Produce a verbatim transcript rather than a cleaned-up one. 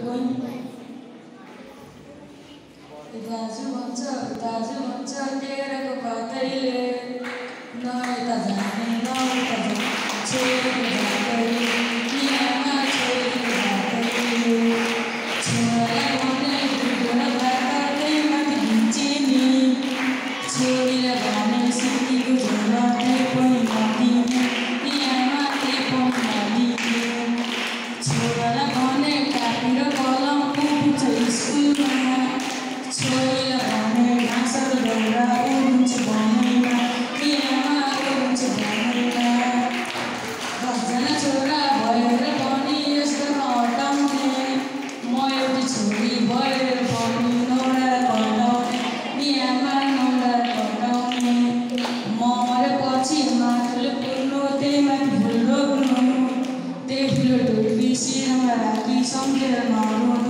दाजु भन्छ दाजु भन्छ तेराको कतैले नय त जाने नय त जाने छोरीको जातैले किनामा छोरीको जातैले छोरालाई भने दुधोला भात त्यही माथि भिन्चे नि छोरीलाई भने सिटीको झोला त्यही पनि नदिने किनामा त्यही पनि नदिने छोरालाई भने कापी र कलम पुग्छ स्कुलमा छोरीलाई भने घाँस र दाउरा उड्छ भनैमा किनामा उड्छ भनैमा दसजना छोरा भएर पनि यस्तोमा हटाउने म एउटी छोरी भएर पनि नौरा घटाउने बिहामा नौरा घटाउने म मरेपछि माटोले पुर्नु त्यही माथि फुल रोप्नु त्यही फुल ढोकी शिरमा राखी सम्झेर नरुनु